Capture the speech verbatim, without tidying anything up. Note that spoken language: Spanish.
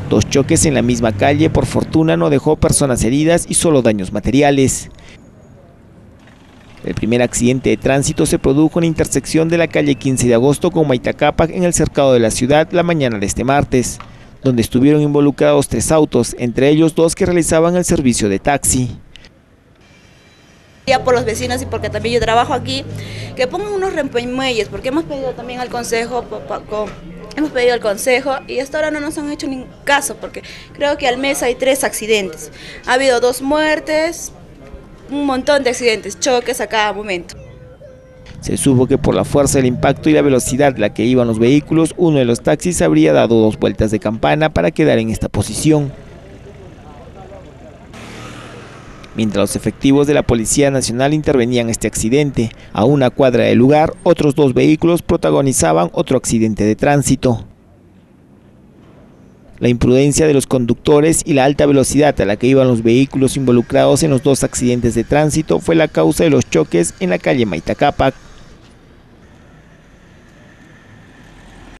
Dos choques en la misma calle, por fortuna no dejó personas heridas y solo daños materiales. El primer accidente de tránsito se produjo en la intersección de la calle quince de agosto con Maitacápac en el cercado de la ciudad la mañana de este martes, donde estuvieron involucrados tres autos, entre ellos dos que realizaban el servicio de taxi. Ya por los vecinos y porque también yo trabajo aquí, que pongan unos rompemuelles, porque hemos pedido también al consejo, hemos pedido al consejo y hasta ahora no nos han hecho ningún caso, porque creo que al mes hay tres accidentes. Ha habido dos muertes, un montón de accidentes, choques a cada momento. Se supo que por la fuerza del impacto y la velocidad a la que iban los vehículos, uno de los taxis habría dado dos vueltas de campana para quedar en esta posición. Mientras los efectivos de la Policía Nacional intervenían este accidente, a una cuadra del lugar, otros dos vehículos protagonizaban otro accidente de tránsito. La imprudencia de los conductores y la alta velocidad a la que iban los vehículos involucrados en los dos accidentes de tránsito fue la causa de los choques en la calle Maitacápac.